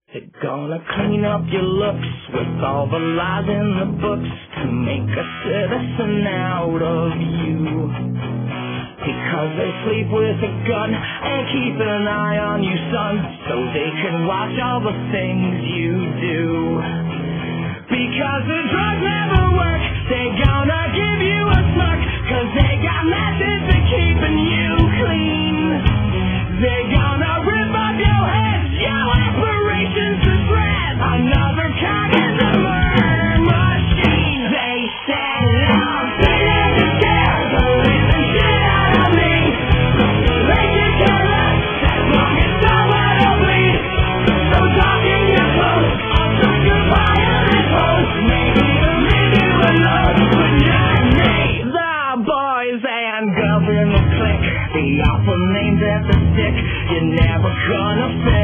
They're gonna clean up your looks with all the lies in the books to make a citizen out of you. Because they sleep with a gun and keep an eye on you, son, so they can watch all the things you do. Because the drugs never work, they gonna give you a smirk, cause they got methods of keeping you clean. They gonna rip up your head, your aspirations to shreds. Another cog in the murder machine. They say I'm better than care, the living shit out of me. They can care less as long as someone will bleed. So talk in your clothes, I'll suck your fire and hope. Maybe they'll leave you alone, but not me. The boys and girls in the clique, the awful names at the stick, you're never gonna fit.